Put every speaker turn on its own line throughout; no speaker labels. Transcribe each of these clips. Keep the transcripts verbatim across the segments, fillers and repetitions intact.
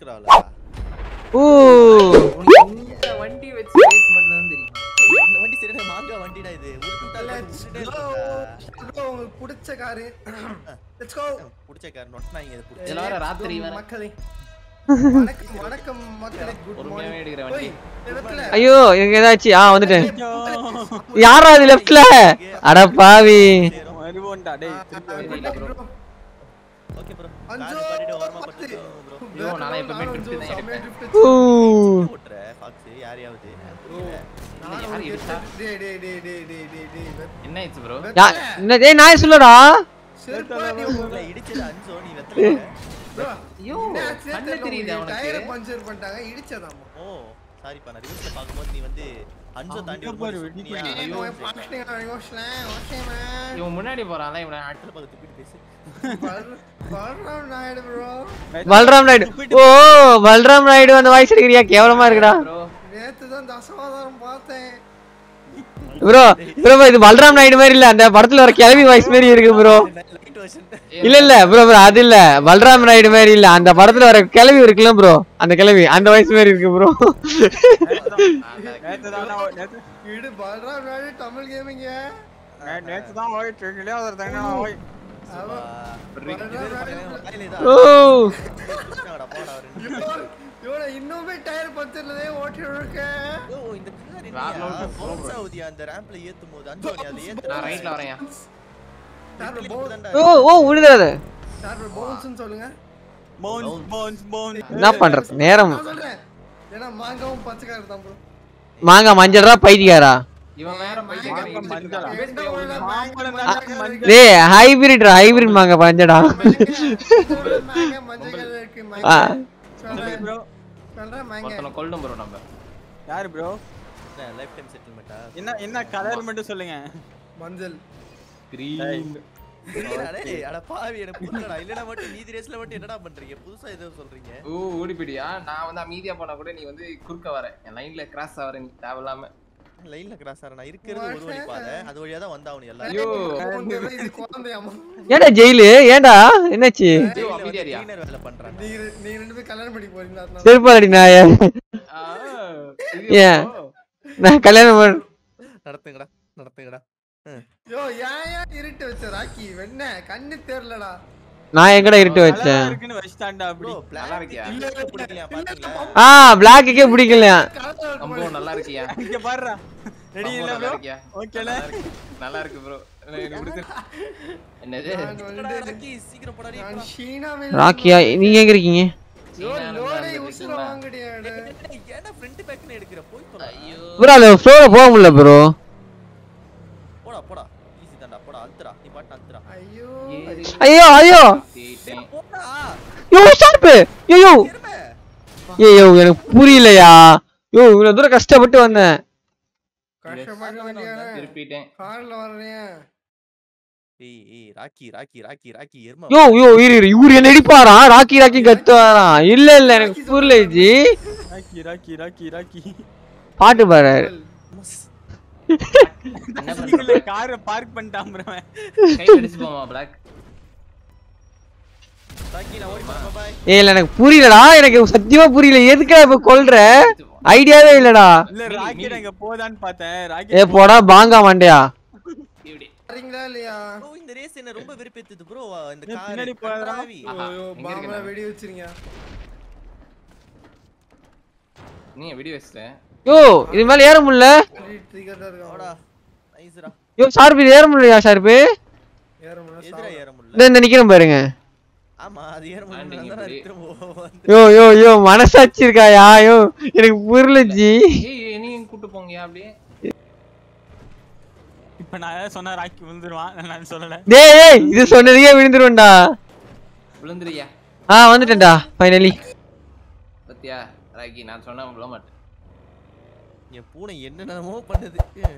இருக்குறாளா
ஓ
இந்த வண்டி வெச்சு ரேஸ் மட்டும் தான் தெரியும்
இந்த வண்டி சரியான மாங்கா வண்டிடா இது உருட்டுட்டால
ப்ரோ உங்களுக்கு பிடிச்ச கார் லெட்ஸ் கோ
பிடிச்ச கார் நொட்னாங்க இது பிடிச்ச
எல்லாரும் ராத்திரி வர
மக்களே வணக்கம் வணக்கம் மக்களே குட் மார்னிங்
எடுக்கிற வண்டி
ஐயோ எனக்கு ஏதாச்சு ஆ வந்துட்டேன் யாரா அது லெஃப்ட்ல அட பாவி
வருவோம்டா டேய்
ஓகே ப்ரோ
அஞ்சோ
பண்ணிட்டு ஓரமா பட்டு ப்ரோ
ஐயோ நான் எப்பவுமே ட்ரிப்ட் தான் எடுப்பேன்
ஓ
ஓட்ற ஃபாக்ஸ் யாரையாவது
யார் எடுத்தா
டேய் டேய் டேய் டேய் டேய் டேய்
என்ன ஆச்சு ப்ரோ
என்ன டேய் நான் சொல்லடா
செருப்பாடி
உங்களை இடிச்சது அஞ்சோ நீ வெத்தல
ஐயோ கண்ணு தெரியுது அவனுக்கு
டயர் பஞ்சர் பண்ணிட்டாங்க இடிச்சதாமா
ஓ சாரி பா நான் ரிவர்ஸ்ல பாக்கும்போது நீ வந்து அஞ்சோ தாண்டி ஒரு
ஐயோ பாக்ஸ்டிங் யோஸ்ல ஓகேமா
இவன் முன்னாடி போறான்ல இவனை
அட்டல பக்கத்து போய் பேசு
பல்ராம் நாயுடு ப்ரோ
பல்ராம் நாயுடு ஓ பல்ராம் நாயுடு அந்த வாய்ஸ் எடுக்கறியா கேவலமா இருக்குடா
நேத்து தான் தசவாதாரம் பார்த்தேன்
ப்ரோ ப்ரோ இது பல்ராம் நாயுடு மாதிரி இல்ல அந்த படத்துல வர கிளவி வாய்ஸ் மாதிரி இருக்கு ப்ரோ இல்ல இல்ல ப்ரோ ப்ரோ அது இல்ல பல்ராம் நாயுடு மாதிரி இல்ல அந்த படத்துல வர கிளவி இருக்குல்ல ப்ரோ அந்த கிளவி அந்த வாய்ஸ் மாதிரி இருக்கு ப்ரோ
இது பல்ராம் நாயுடு தமிழ் கேமிங்க
நேத்து தான் ஓடிட்டு இருக்கல அதர் தங்கனா ஓய்
ஓ
இவன இன்னுமே டயர் பஞ்சர்லதே ஓட்டிட்டு இருக்கேன்
ஓ இந்த கார் என்ன ஃபோர்ஸ் ஆவுதி அந்த ரேம்ப்ல ஏத்தும்போது அஞ்சோ நீ அத ஏத்து
நான் ரைட்ல வரேன்
ஓ ஓ விடுதாத
சார் பவுன்ஸ்னு சொல்லுங்க
பவுன்ஸ் பவுன்ஸ் பவுன்ஸ்
என்ன பண்றது நேரம்
சொல்றேன் ஏனா மாங்காவும் பச்சைக்கார தான் ப்ரோ
மாங்கா மஞ்சள்ரா பைத்தியாரா
இவன் வேற பையன்
மஞ்சளா
டேய் ஹைபிரிட் ஹைபிரிட் மாங்கா பஞ்சடா
மாங்கா மஞ்சள் கலர் இருக்கு மாங்கா
சொல்லுங்க ப்ரோ
சொல்றேன் மாங்கா
ஒருத்தனை கொல்லும் ப்ரோ நம்ம
யார் ப்ரோ
லைஃப் டைம் செட்டில்மென்ட்டா
என்ன என்ன கலர் மட்டும் சொல்லுங்க
மஞ்சள்
கிரீன்
டேய் அட பாவி என்ன புரியலடா இல்லனா மட்டும் நீதி ரேஸ்ல மட்டும் என்னடா பண்றீங்க புதுசா ஏதோ சொல்றீங்க
ஓ ஓடிப்பிடியா நான் வந்து அமைதியா போனா கூட நீ வந்து குறுக்க வர என் லைன்ல கிராஸ் ஆவற நீ தேவலாம
லைன்ல கிராஸ் ஆறனா இருக்கிறது ஒரு வழி பாதை அது வழியா தான் வந்தாவணும் எல்லாரும்
ஐயோ
இது குழந்தையாமா
ஏடா ஜெயிலு ஏண்டா என்னாச்சு
அமைதியாரியா
கிளீனர் வேலை பண்றாங்க
நீ நீ ரெண்டு பேரும் கல்யாணம் பண்ணி போறீங்களா அதனால
செருப்பாடி நாய
ஆ
ஏன் நான் கல்யாணம் பண்ண
நடத்துங்கடா நடத்துங்கடா
யோ ஏன் ஏன் இருட்டு வச்ச ராக்கி வெண்ண கண்ணு தெரியலடா
நான் எங்கடா இருட்டு வச்சேன்
இருக்குன்னு வச்சிட்டான்டா அப்படி
ப்ரோ
நல்லா இருக்கியா
பிடிக்கலையா பாத்தீங்களா
ஆ பிளாக்குக்கே பிடிக்கலையா
அம்போ நல்லா இருக்கியா
இங்க பாருடா ரெடி இல்ல
நல்லா
ப்ரோ
இருக்கியா
ஓகேல
நல்லா இருக்கு ப்ரோ எனக்கு பிடிச்சு என்னது
ராக்கி சீக்கிரம் போடா டேய்
நான் ஷீனாவில்
ராக்கியா நீங்க எங்க இருக்கீங்க
யோ லோடே யூஸ்ல வாங்குடியாடா
ஏன்டா ஃப்ரண்ட் பேக்னு எடுக்கற போய் போடா ஐயோ
ப்ரோ அந்த ஃப்ளோல போக முடியல ப்ரோ
போடா போடா ஈஸி தான்டா போடா அல்த்ரா நீ பாட்டு அல்த்ரா
ஐயோ
ஐயோ ஐயோ
டேய்
போடா
யோ ஸ்டாப் ஐயோ
இருமே
ஐயோ எனக்கு புரியலையா யோ இவ்வளவு தூரம் கஷ்டப்பட்டு வந்தேன்
கஷ்டப்பட வேண்டியடா
திருப்பிட்டேன்
கார்ல வரேன்
ஏய் ஏய் ராக்கி ராக்கி ராக்கி ராக்கி எர்மா
யோ யோ இரு இரு இவரு என்ன அடிப்பாரா ராக்கி ராக்கி கத்துவாராம் இல்ல இல்ல எனக்கு புரியல ji
Rocky Rocky Rocky Rocky
பாட்டு பாரு
என்ன பண்ற
காரை பார்க் பண்ணிட்டான் ப்ரோ
கை அடிச்சு போமா பிளாக்
ராக்கி நான் ஓடி போறேன் பை
ஏய் இல்ல எனக்கு புரியலடா எனக்கு சத்தியமா புரியல எதுக்குடா இப்ப கொல்ற ஐடியாவே இல்லடா
இல்ல ராக்கெட் அங்க போதான்னு பார்த்தேன்
ஏ
ராக்கெட்
போடா பாங்கா மண்டையா
இப்படி
வரீங்களா இல்லையா
ப்ரோ இந்த ரேஸ் என்ன ரொம்ப வெறுப்பேத்துது ப்ரோ இந்த
ஏய்,
கார்
பின்னாடி போறா.
ஐயோ பாம்பல வெடி வச்சிருங்க
நீ வீடியோ வச்சிட்ட
யோ இது மேல ஏற முடியல
ட்ரிகர் இருக்கா
போடா நைஸ்ரா
யோ ஷார்ப் இது ஏற முடியலையா ஷார்ப்
ஏறமுடா
எதிரா ஏற முடியல
இந்த இந்த நிக்கிறேன் பாருங்க
ஆமா அது ஏற முடியல திரும்ப
யோ யோ யோ மனசாட்சி இருக்காயா யோ எனக்கு புரியல ஜி
ஏய் நீ கூட்டி போங்கயா அப்படியே
இப்ப நான் சொன்ன ராக்கி விழுந்துருவான் நான் சொல்லல
டேய் ஏய் இது சொன்னதுக்கே விழுந்துருவேன்டா
விழுந்துறியா
ஆ வந்துட்டேன்டா ஃபைனலி
பத்தியா ராக்கி நான் சொன்னா விழ மாட்டேன்
என் பூனை என்னென்னமோ பண்ணுது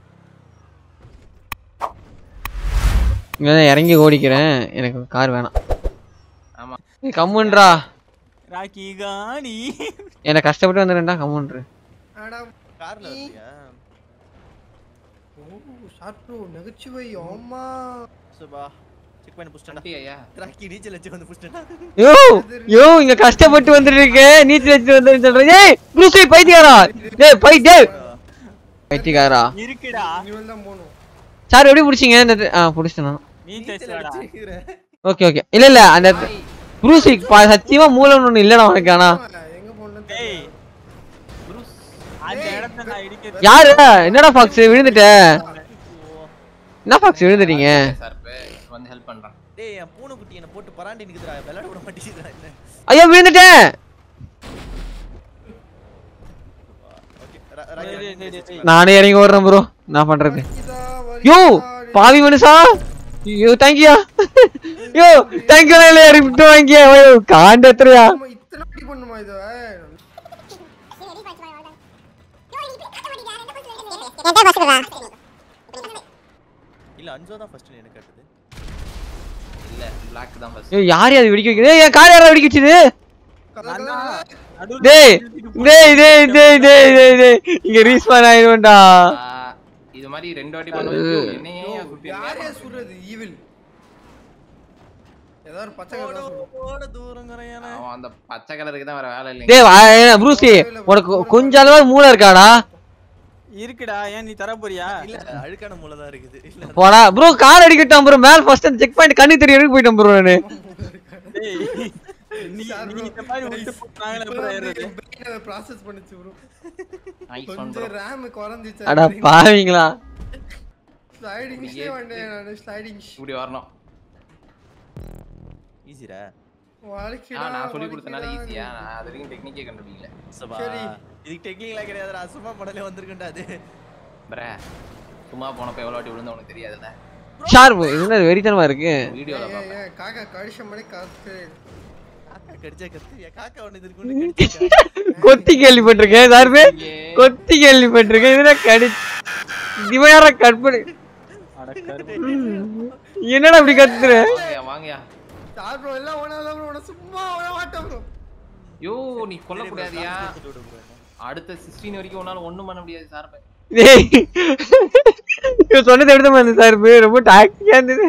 இங்க இறங்கி ஓடிக்கிறேன் எனக்கு கார் வேணாம்
ஆமா
ஏய் கம்முன்றா
ராக்கி காணி
என்ன கஷ்டப்பட்டு வந்துறேன்டா கம்முன்று
அடா
கார்ல வரியா
ஓ ஷார்ட் ப்ரோ நெகச்சுவை ஆமா
சுபா செக் பண்ணி புஷ்டடா
ஐயா
ராக்கி நீச்சல் வச்சு வந்து புஷ்டடா
யோ யோ இங்க கஷ்டப்பட்டு வந்துட்டு இருக்கே நீச்சல் வச்சு வந்து சொல்றேன் ஏய் ப்ரூசி பைத்தியக்காரா டேய் பை டேய் பைத்தியக்காரா
இருக்குடா
இவன் தான் போணும்
சார் எப்படி புடிச்சீங்க இந்த ஆ புடிச்சேன் நான்
நீச்சல் வாடா
ஓகே ஓகே இல்ல இல்ல அந்த ப்ரூசி சத்தியமா மூலம்னு ஒண்ணு இல்லடா உனக்கு ஆனா
எங்க போணும்
டேய் ப்ரூஸ் அந்த இடத்துல நான் இடிக்க
யாரு என்னடா ஃபாக்ஸ் விழுந்துட்ட என்ன ஃபாக்ஸ் விழுந்துட்டீங்க
சார் வந்து ஹெல்ப் பண்றான்
டேய் என் பூனை குட்டி என்ன போட்டு பராண்டி நிக்குதுடா விளையாட விட மாட்டேங்குதுடா என்ன
ஐயோ விழுந்துட்டேன்
ஓகே
நானே இறங்கி ஓடுறேன் ப்ரோ நான் பண்றது யோ பாவி மனுஷா yo thank you yo thank you லே ரிப்ட் வாங்கிய ஓ காண்ட் எത്രயா
இத்தனை அடி பண்ணுமா இத
இல்ல அஞ்சோ தான் ஃபர்ஸ்ட் எனக்கு கேட்டது
இல்ல பிளாக் தான் ஃபர்ஸ்ட்
யோ யார் அது வெடிக்க வைக்குது ஏய் கார் யாரா வெடிக்க வச்சது டேய் டேய் டேய் டேய் டேய் டேய் இங்க ரீஸ்பான் ஆயிடும்டா
இது மாதிரி ரெண்டு வாட்டி பண்ணுவோம் என்னையே சுத்தியா
யாரே சுடுறது ஈவில் ஏதோ ஒரு பச்சை கலர்
ஓட தூரங்கறேனா
அவன் அந்த பச்சை கலருக்கு தான் வேற வேலை இல்ல
டேய் ப்ரூசி உனக்கு கொஞ்ச அளவு மூளை இருக்காடா
இருக்குடா ஏன் நீ தர போறியா
இல்ல அழுக்கான மூளை தான் இருக்குது இல்ல
போடா ப்ரோ கார் அடிக்கட்டும் ப்ரோ மேல் ஃபர்ஸ்ட் செக் பாயிண்ட் கண்ணி தெரிய எடுக்க போய்ட்டேன் ப்ரோ நானு
டேய் நீ நீ இந்த மாதிரி விட்டு போறாங்களே ப்ரோ ஏறது
பிரெயினை ப்ராசஸ் பண்ணிச்சு ப்ரோ
நைஸ் ஒன்
கொஞ்சம் RAM குறஞ்சிச்சு
அட பாவீங்களா
ஸ்லைடிங் ஷே வந்தேன் நான் ஸ்லைடிங்
இப்படி வரணும்
ஈஸிரா
வாழ்க்கைடா
நான் சொல்லி கொடுத்தனால ஈஸியா நான் அது வரைக்கும் டெக்னிக்கே கண்டுபிடிக்கல
சபா
சரி.
இது டெக்னிக்கலா கிடையாதுடா சும்மா படல வந்திருக்கடா அது
பிரே சும்மா போனப்ப எவ்வளவு வாட்டி விழுந்தா உனக்கு தெரியாதுல்ல
ஷார்ப் இது என்ன வெறித்தனமா இருக்கு
வீடியோல
ஏய்,
பாப்பேன்
ஏய், காக்கா கடிச்ச மாதிரி காத்து
காக்கா கடிச்சா கத்து காக்கா ஒன்னு இதுக்கு கடிச்சா
கொத்தி கேள்விப்பட்டிருக்கேன் சார்பு கொத்தி கேள்விப்பட்டிருக்கேன் இதுல கடி இவன் யாரா கட் பண்ணி
அட கருப்பு
என்னடா இப்படி கத்துற
வாங்கயா வாங்கயா
சார் ப்ரோ எல்லாம் ஒண்ணால ப்ரோ உன சும்மா விட மாட்டேன் ப்ரோ
யோ நீ கொல்ல கூடாதியா அடுத்த பதினாறு வரைக்கும் உன்னால ஒண்ணும் பண்ண முடியாது சார்
டேய் இவன் சொன்னது எப்படிதான் வந்து சார்பு ரொம்ப டாக்டிக்கா இருந்தது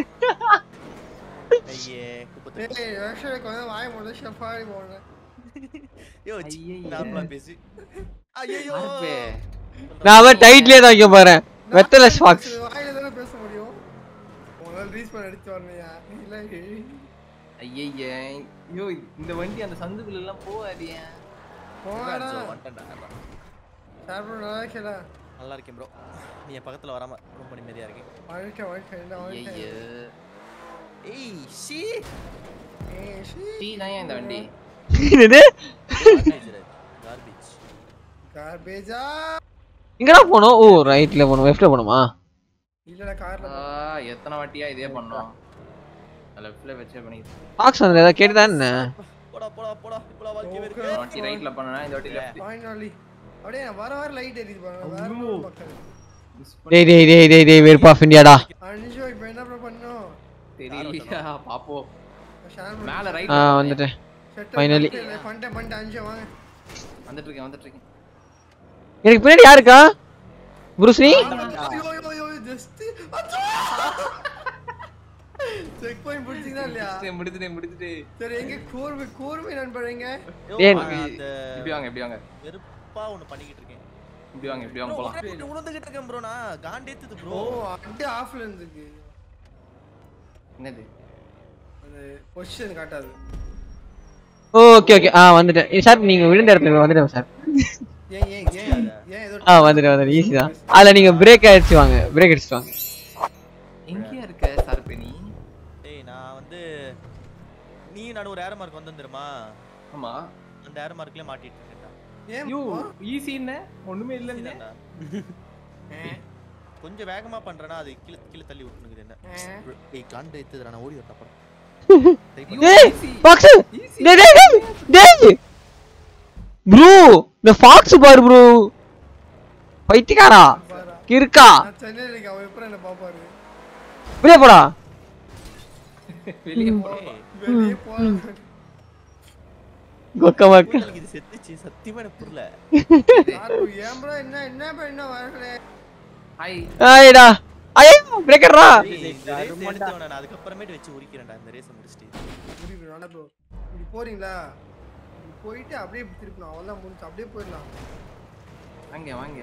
ஐயே குப்பத்து
ஏய் ஆக்சுவலி கொஞ்சம் வாய் மூட ஷஃபாரி போறேன்
யோ நார்மலா பேசி ஐயோ
நான் அவன் டைட்லயே தான் வைக்க போறேன் வெத்தல ஃபாக்ஸ்
வாயில தான பேச முடியும் உங்களால ரீச் பண்ண அடிச்சு வரலையா இல்ல
ஐயய்ய ஐயோ இந்த வண்டி அந்த சந்துக்குள்ள எல்லாம் போகாதியா
போடா
வந்துட்டேன்டா
சார் ப்ரோ நல்லா இருக்கேடா
நல்லா இருக்கேன் ப்ரோ நீ என் பக்கத்துல வராம ரொம்ப நிம்மதியா இருக்கேன்
வாழ்க்கை வாழ்க்கை என்ன வாழ்க்கை
ஐயய்ய
ஏய் ஷீ
ஏய் ஷீ
டீ தான் இந்த வண்டி
என்னது
கார்பேஜ்
கார்பேஜா
எங்கடா போனோம் ஓ ரைட்ல போனோம் லெஃப்ட்ல போணுமா
இல்லடா கார்ல
ஆ எத்தனை வாட்டியா இதே பண்ணோம் லெஃப்ட்ல வெச்சே பண்ணிட்டு
ஃபாக்ஸ் வந்து ஏதா கேட்டதா என்ன
போடா போடா போடா இப்போல வாழ்க்கை
Okay.
இருக்கு
வாட்டி ரைட்ல பண்ணனா இந்த வாட்டி லெஃப்ட்
ஃபைனலி அப்படியே வர வர லைட் எரியுது பாருங்க வேற ஒரு பக்கம்
டேய் டேய் டேய் டேய் டேய் வேர் ஆஃப் இந்தியாடா
அன்ஷோ இப்போ என்ன ப்ரோ பண்ணோம்
தெரியலையா பாப்போம்
ஷான்
மேல
ஆ
ரைட்ல
வந்துட்டேன்
செட்
Finally.
பண்ணிட்டே பண்ணிட்டே அன்ஷோ வாங்க
வந்துட்டு இருக்கேன் வந்துட்டு இருக்கேன்
எனக்கு பின்னாடி யார் இருக்கா புருஸ்னி
ஐயோ ஐயோ ஐயோ ஜஸ்ட் செக் பாயிண்ட் பிடிச்சிங்களா இல்லையா
முடிச்சிட்டேன் முடிச்சிட்டேன் முடிச்சிட்டேன்
சரி எங்க கூர்மை கூர்மை நண்பரங்க
ஏன்?
அந்த
இப்படி வாங்க இப்படி வாங்க
வெறுப்பா ஒன்னு பண்ணிக்கிட்டு இருக்கேன்
இப்படி வாங்க இப்படி வாங்க போலாம்
போலாம் உணர்ந்துகிட்டு இருக்கேன் ப்ரோ நான் காண்டேத்துது
ஓ
ப்ரோ
அப்படியே ஆஃப்ல இருந்துக்கு
என்னது
அது பொசிஷன் காட்டாது
ஓகே ஓகே ஆ வந்துட்டேன் சார் நீங்க விழுந்த இடத்துல வந்துட்டேன் சார்
ஏன் ஏன் ஏன் ஏன் ஏதோ
ஆ வந்துட்டேன் வந்துட்டேன் ஈஸி தான் அதுல நீங்க பிரேக் அடிச்சு வாங்க பிரேக் அடிச்சு வாங்க
எங்கயா இருக்க சார்பெனி
டேய் நான் வந்து நீ நான் ஒரு ஏர் மார்க் வந்தேன் தெரியுமா
ஆமா
அந்த ஏர் மார்க்லயே மாட்டிட்டு இருக்கேன்டா
ஏன்
யூ ஈஸி என்ன ஒண்ணுமே இல்ல இல்ல
இல்லடா. கொஞ்சம் வேகமா பண்றேனா அது கீழ கீழ தள்ளி விட்டுனுக்குது என்ன ஏய் காண்ட ஏத்துதுடா நான் ஓடி வரேன் அப்புறம்
டேய் ஃபாக்ஸ் டேய் டேய் டேய் ப்ரோ இந்த ஃபாக்ஸ் பாரு ப்ரோ பைத்தியக்காரா கிறுக்கா
நான் சென்னையில இருக்கேன் அவன் எப்பறம் என்ன பாப்பாரு
வெளியே போடா
வெளிய போ
வெளியே போறேன்
கொக்க மக்க
உங்களுக்கு இது செத்துச்சு சத்தியமா எனக்கு புரியல
யாரு ஏன் ப்ரோ என்ன என்ன bro என்ன வரல
ஹாய்
ஆயிடா ஐயோ பிரேக்கர்ரா
நான் அதுக்கு அப்புறமேட்டு வெச்சு உரிக்கிறேன்டா இந்த ரேஸ் முடிச்சிட்டு
புரியுது நானே ப்ரோ இப்படி போறீங்களா போயிட்டு அப்படியே திருப்பணும் அவ்வளவுதான் முடிஞ்சு அப்படியே போயிடலாம்
வாங்க வாங்க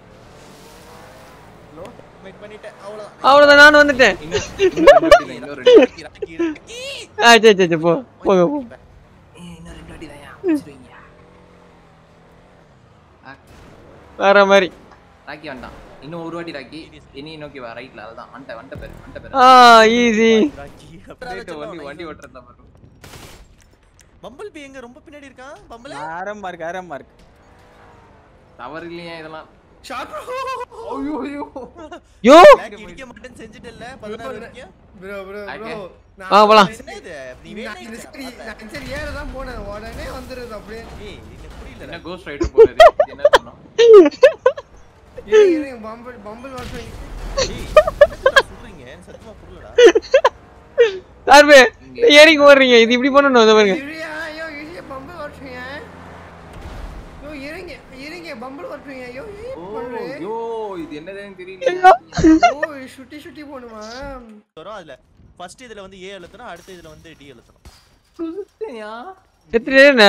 ஹலோ
வெயிட் பண்ணிட்டேன் அவ்வளவுதான்
அவ்வளவுதான் நான் வந்துட்டேன்
இன்னொரு
ஆ சரி சரி போ போங்க போ
இன்னொரு ரெண்டு வாட்டி தான் பிடிச்சிருவீங்க
வேற மாதிரி
ராக்கி வேண்டாம் இன்னும் ஒரு வாட்டி ராக்கி இனி நோக்கி வா ரைட்ல அதுதான் வண்ட வண்ட பேரு வண்ட பேரு
ஆ ஈஸி
வண்டி வண்டி ஓட்டுறதா பாரு
பம்பிள் பி எங்க ரொம்ப பின்னாடி இருக்கான் பம்பிள்
ஆரம்பமா இருக்கு ஆரம்பமா இருக்கு
டவர் இல்லையா இதெல்லாம்
ஷாட்
ஐயோ ஐயோ
யோ
இடிக்க மாட்டேன்னு செஞ்சிட்டல்ல பதினாறு வரைக்கும்
ப்ரோ ப்ரோ ப்ரோ
ஆ போலாம்
என்ன இது நீ வேணா
சரி நான் சரி ஏற தான் போனேன் உடனே வந்துருது அப்படியே
ஏய் இது புரியல
என்ன கோஸ்ட் ரைடர் போறது என்ன பண்ணோம்
இருங்க இருங்க பம்பிள் பம்பிள் வாட்ச்
ஏய் என்ன சொல்றீங்க சத்தமா புரியலடா
சார்பே ஏறிங்க ஓடுறீங்க இது இப்படி பண்ணனும் அத பாருங்க
இரியா ஐயோ இரியா பம்பிள் வாட்ச்ங்க யோ இருங்க இருங்க பம்பிள் வாட்ச்ங்க ஐயோ
ஐயோ இது என்னதுன்னு தெரியல
ஓ ஷூட்டி ஷூட்டி போணுமா
வரும் அதுல ஃபர்ஸ்ட் இதுல வந்து ஏ அழுத்தணும் அடுத்து இதுல வந்து டி அழுத்தணும்
குதிச்சேயா
எத்தனை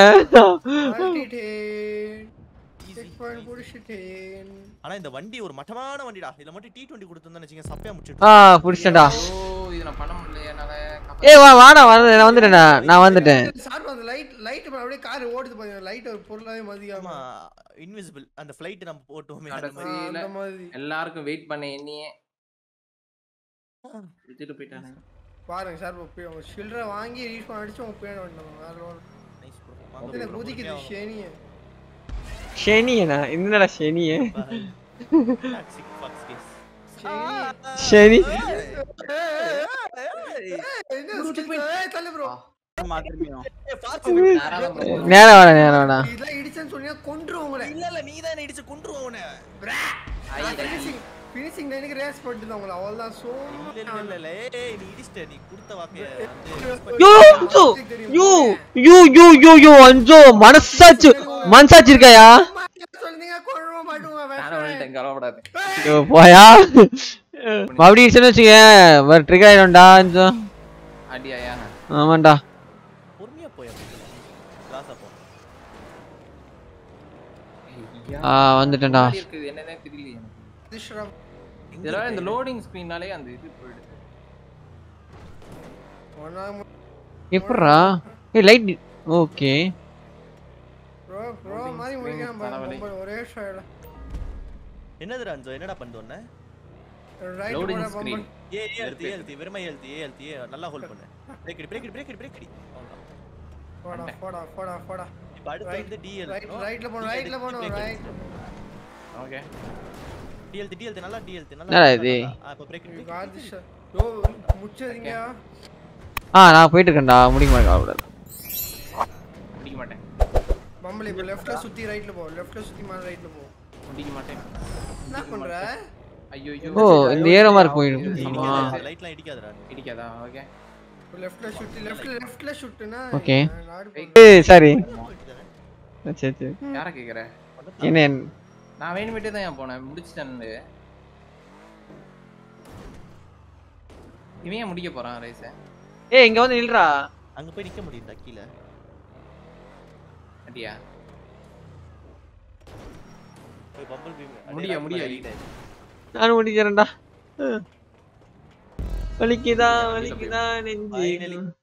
செக் பாயிண்ட் புடிச்சிட்டேன்
ஆனா இந்த வண்டி ஒரு மட்டமான வண்டிடா இதுல மட்டும் டி டுவெண்ட்டி கொடுத்திருந்தா வெச்சீங்க சப்பையா முடிச்சிட்டு
ஆ புடிச்சடா
ஓ இது நான் பண்ண முடியல என்னால
ஏய் வா வாடா வந்து நான் வந்துட்டேன்டா நான் வந்துட்டேன்
சார் அந்த லைட் லைட் அப்படியே கார் ஓடுது பாருங்க லைட் ஒரு பொருளாவே மதியாம
இன்விசிபிள் அந்த ஃளைட் நம்ம போட்டோமே
அந்த மாதிரி
எல்லாருக்கும் வெயிட் பண்ண எண்ணியே விட்டுட்டு போயிட்டானே
பாருங்க சார் உங்க ஷில்டரை வாங்கி ரீஃபண்ட் அடிச்சு உங்க பேன் வந்தோம் வேற
நைஸ் ப்ரோ
வாங்க குதிக்குது ஷேனியே
ஷேனியனா என்னடா ஷேனியே
டாக்ஸிக் ஃபாக்ஸ் கேஸ்
ஷேனி
என்ன ஸ்கில் ஏய் தள்ளு ப்ரோ
மாத்திரமியும்
நேரா வாடா நேரா வாடா
இதெல்லாம் இடிச்சேன்னு சொன்னியா கொன்றுவோம் உங்களை
இல்ல இல்ல நீ தான் இடிச்சு கொன்றுவோம் அவனை
ஃபினிஷிங் ஃபினிஷிங் லைனுக்கு ரேஸ் பண்ணிட்டு உங்களை அவ்வளவுதான் சோ
இல்ல இல்ல இல்ல ஏய் நீ இடிச்சிட்ட நீ கொடுத்த வாக்கே
யோ யோ யோ யோ யோ யோ அஞ்சோ மனசாச்சு மனசாச்சு இருக்காயா
சொல்லுங்க கொன்றுவ மாட்டோங்க
நான் வந்துட்டேன் கவலைப்படாத
யோ போயா மறுபடியும் இடிச்சேன்னு வச்சுக்க வேற ட்ரிக் ஆயிடும்டா அஞ்சோ
அடியாயா
ஆமாண்டா
பொறுமையா போய் கிளாஸா போ
ஆ வந்துட்டேன்டா
இருக்குது என்னன்னே தெரியல எனக்கு
திஷ்ரம்
இதெல்லாம் இந்த லோடிங் ஸ்கிரீனாலே அந்த இது போயிடுது
ஒண்ணா
எப்பறா ஏய் லைட் ஓகே
ப்ரோ ப்ரோ மாதிரி முடிக்கலாம் பாருங்க ஒரே ஷாட்
என்னதுடா அஞ்சோ என்னடா பண்ணுவ
ரைட்
Loading
போற
screen.
பம்பல்
ஏ ஏல்தி ஏல்தி வெறுமை ஏல்தி ஏல்தி நல்லா ஹோல்ட் பண்ணு பிரேக் இடி பிரேக் இடி பிரேக் இடி பிரேக் இடி
போடா போடா போடா போடா
இப்ப அடுத்து வந்து டிஎல்
ரைட் ரைட்ல போணும் ரைட்ல போணும் ரைட்
ஓகே
டிஎல்டி டிஎல்டி நல்லா டிஎல்டி நல்லா
என்னடா இது?
அப்ப பிரேக் இடி
காட் திஸ் யோ முச்சறீங்க
ஆ நான் போயிட்டு இருக்கேன்டா முடிக்க மாட்டேன் கவலைப்படாத
முடிக்க மாட்டேன்
பம்பல் இப்ப லெஃப்ட்ல சுத்தி ரைட்ல போ லெஃப்ட்ல சுத்தி மேல ரைட்ல போ
முடிக்க மாட்டேன்
என்ன பண்ற
ஐயோ ஐயோ
ஓ இந்த ஏரோ மார்க் போயிடும் ஆமா
லைட்லாம் இடிக்காதடா
இடிக்காதா ஓகே
லெஃப்ட்ல சுத்தி லெஃப்ட்ல லெஃப்ட்ல ஷூட்னா
Okay. ஏய் சாரி சரி சரி
யார கேக்குற
என்ன
நான் வேணுமிட்டே தான் போனேன் முடிச்சிட்டேன்னு இவன் ஏன் முடிக்க போறான் ரேஸ்
ஏய் இங்க வந்து நில்றா
அங்க போய் நிக்க முடியும்டா கீழ
அடியா
போய் பம்பிள் பீம்
முடிய முடிய
நான் முடிக்கிறேன்டா வலிக்குதா வலிக்குதா நெஞ்சு